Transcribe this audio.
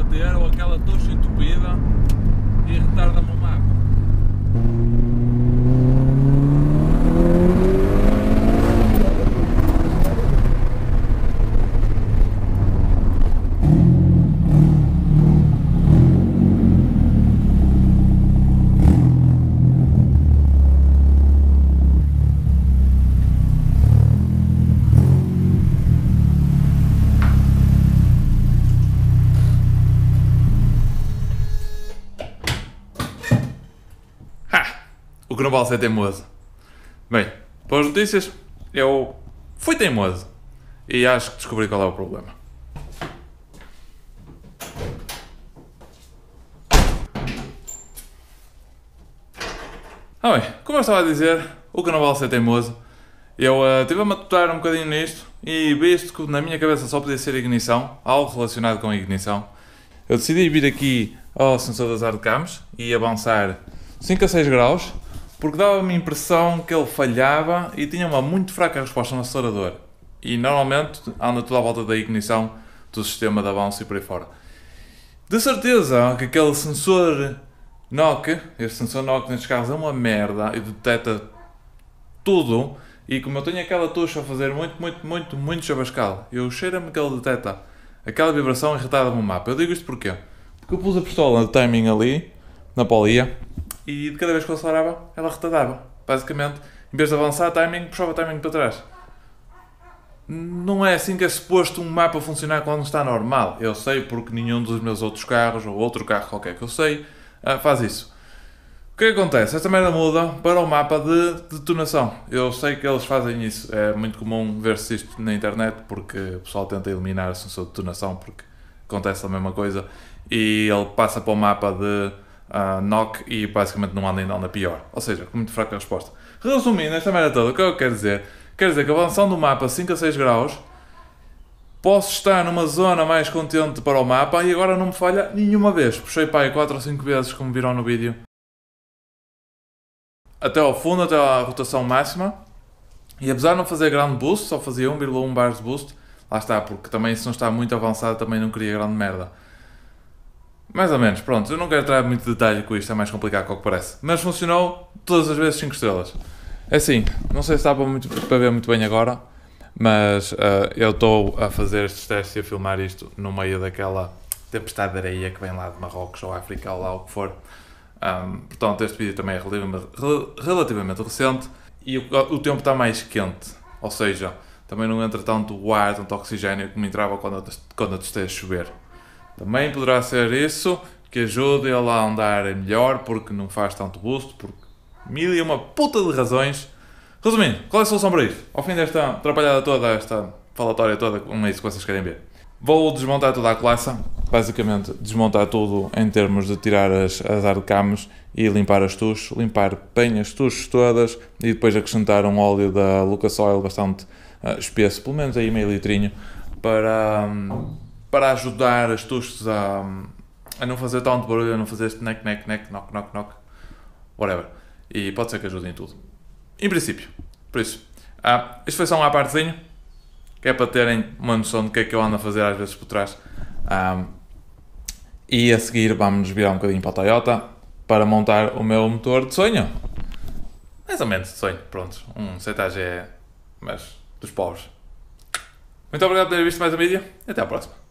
bater ou aquela tocha entupida e retarda-me o mapa. O que não vale ser teimoso. Bem, para as notícias, eu fui teimoso e acho que descobri qual é o problema. Bem, como eu estava a dizer, o que não vale ser teimoso, eu estive a matutar um bocadinho nisto e visto que na minha cabeça só podia ser ignição, algo relacionado com ignição, eu decidi vir aqui ao sensor das hardcams e avançar 5 a 6 graus, porque dava-me a impressão que ele falhava e tinha uma muito fraca resposta no acelerador. E normalmente anda tudo à volta da ignição do sistema de avanço e por aí fora. De certeza que aquele sensor NOC, este sensor NOC nestes carros é uma merda e detecta tudo. E como eu tenho aquela tocha a fazer muito chavascal, eu cheiro-me que ele detecta aquela vibração irritada-me o mapa. Eu digo isto porquê? Porque eu pus a pistola de timing ali, na polia, e de cada vez que eu acelerava, ela retardava. Basicamente, em vez de avançar timing, puxava timing para trás. Não é assim que é suposto um mapa funcionar quando está normal. Eu sei porque nenhum dos meus outros carros, ou outro carro qualquer que eu sei, faz isso. O que acontece? Esta merda muda para o mapa de detonação. Eu sei que eles fazem isso. É muito comum ver-se isto na internet porque o pessoal tenta eliminar o sensor de detonação porque acontece a mesma coisa e ele passa para o mapa de NOC e basicamente não anda ainda pior. Ou seja, com muito fraca resposta. Resumindo esta merda toda, o que eu quero dizer? Quer dizer que avançando o mapa 5 a 6 graus, posso estar numa zona mais contente para o mapa e agora não me falha nenhuma vez. Puxei para aí 4 ou 5 vezes, como viram no vídeo, até ao fundo, até à rotação máxima. E apesar de não fazer grande boost, só fazia 1,1 bars de boost. Lá está, porque também se não está muito avançado também não queria grande merda. Mais ou menos, pronto, eu não quero entrar muito detalhe com isto, é mais complicado que o que parece. Mas funcionou todas as vezes 5 estrelas. É assim, não sei se está para ver muito bem agora, mas eu estou a fazer estes testes e a filmar isto no meio daquela tempestade de areia que vem lá de Marrocos ou África ou lá o que for. Portanto, este vídeo também é relativamente recente e o tempo está mais quente, ou seja, também não entra tanto o ar, tanto oxigênio como entrava quando eu testei a chover. Também poderá ser isso que ajude ele a andar melhor, porque não faz tanto boost, porque mil e uma puta de razões. Resumindo, qual é a solução para isto? Ao fim desta atrapalhada toda, esta falatória toda, não é isso que vocês querem ver. Vou desmontar toda a classe, basicamente desmontar tudo em termos de tirar as hardcams e limpar as tuches, limpar bem as tuches todas e depois acrescentar um óleo da Lucas Oil bastante espesso, pelo menos aí meio litrinho, para ajudar as tuches a não fazer tanto barulho, a não fazer este knock, whatever. E pode ser que ajude em tudo. Em princípio. Por isso, isto foi só uma partezinho, que é para terem uma noção do que é que eu ando a fazer às vezes por trás. E a seguir vamos nos virar um bocadinho para a Toyota para montar o meu motor de sonho. Mais ou menos de sonho, pronto. Um CTG, mas dos pobres. Muito obrigado por terem visto mais um vídeo e até à próxima.